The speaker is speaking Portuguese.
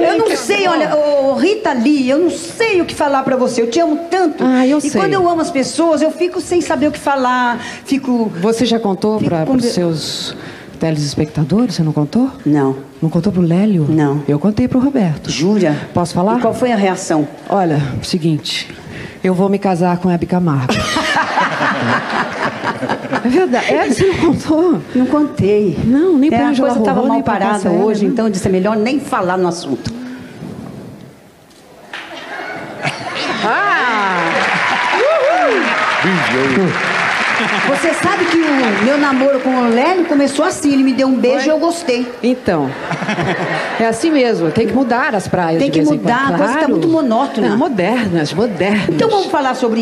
Eu não sei, olha, Rita Lee, eu não sei o que falar pra você. Eu te amo tanto. Eu e sei. quando eu amo as pessoas, eu fico sem saber o que falar. Você já contou para os seus telespectadores? Você não contou? Não. Não contou pro Lélio? Não. Eu contei pro Roberto. Jura? Posso falar? E qual foi a reação? Olha, seguinte, eu vou me casar com a Hebe Camargo. É verdade. Você não contou? Não contei. Não, nem pra A Ângela coisa estava Rorô, mal nem pra parada Cássia hoje, Eller, então eu disse, é melhor nem falar no assunto. Você sabe que o meu namoro com o Lélio começou assim, ele me deu um beijo e eu gostei. Então, é assim mesmo, tem que mudar as praias. Tem de que vez em mudar, quando, a coisa está claro. muito monótona. Não, modernas. Então vamos falar sobre